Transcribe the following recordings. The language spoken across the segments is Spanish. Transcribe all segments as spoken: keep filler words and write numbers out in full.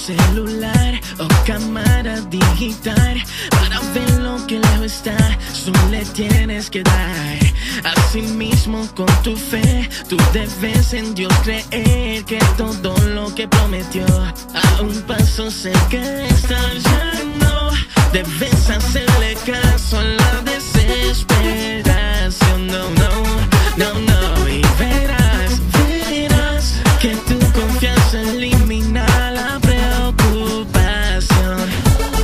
celular o cámara digital para ver lo que lejos está, solo le tienes que dar. Así mismo con tu fe, tú debes en Dios creer que todo lo que prometió a un paso cerca de estar. Ya no debes hacerle caso a la desesperación, no, no, no, no. Y verás, verás que tu confianza elimina la preocupación.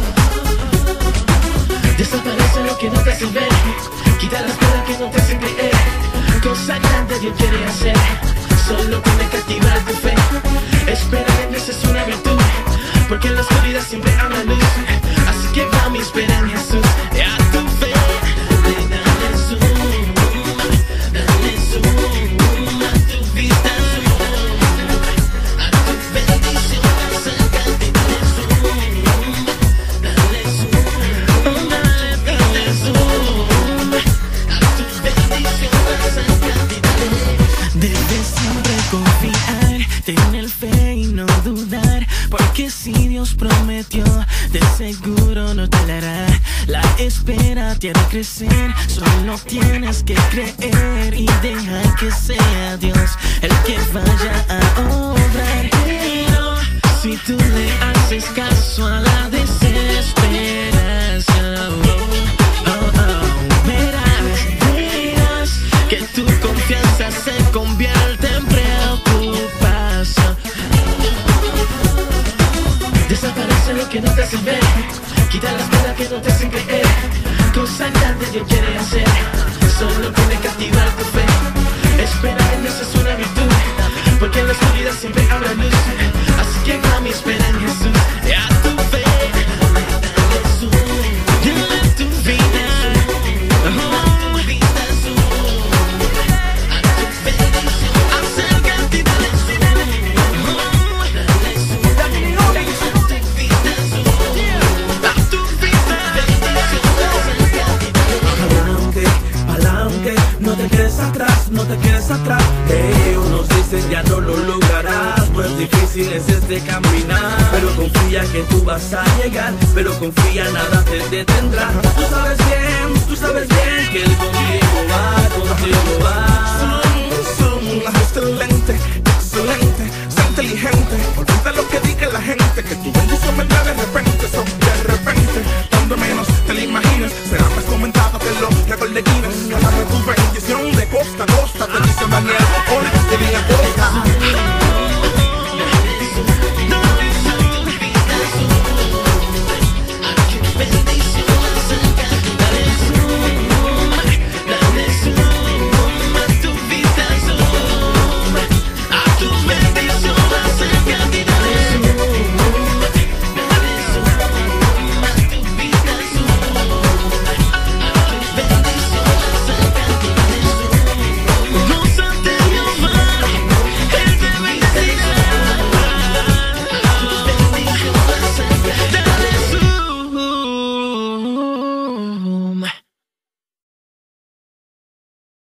Desaparece lo que no te hace ver, quita las cosas que no te hacen creer. Cosa grande Dios quiere hacer, solo tiene que activar tu fe. Esperar en Dios es una virtud, porque en la oscuridad siempre habrá luz. Así que mami, espera en Jesús, y a tu fe dale zoom, dale zoom, a tu vista zoom, a tu bendición acércate, dale zoom, dale zoom, dale, dale zoom, a tu bendición acércate, dale. Debes siempre confiar, tener fe y no dudar, porque si Dios prometió, de seguro no te la hará. La espera te hará crecer, solo tienes que creer y dejar que sea Dios el que vaya a obrar. Pero si tú le haces caso a la desesperación, oh, oh, oh, verás, verás que tu confianza se convierte en preocupación. Desaparece lo que no te hace ver, quita las cosas que no te hacen creer. Cosa grande Dios quiere hacer, solo tiene que activar tu fe. Espera en Dios es una virtud, porque en la oscuridad siempre habrá luz. Así que mami, espera en Jesús, y a tu fe dale zoom, dale tu vida, oh, tu vista zoom, a tu bendición acércate, dale zoom, oh, dale zoom, dale tu vista zoom, a tu vista Pa'lante, pa'lante, no te quedes atrás, no te quedes atrás. Hey, unos dicen ya no lo lograrás, pues difícil es este caminar. Pero confía que tú vas a llegar, pero confía nada te detendrá. Tú sabes bien, tú sabes bien que Él contigo va, contigo va. Son, son excelente, excelente, sé inteligente. Olvida lo que diga la gente, que tu bendición vendrá de repente, son de repente. Cuando menos te lo imagines, será más comentado que lo que hago el de Guinness. Agarra tu bendición de costa a costa, te dice Daniel.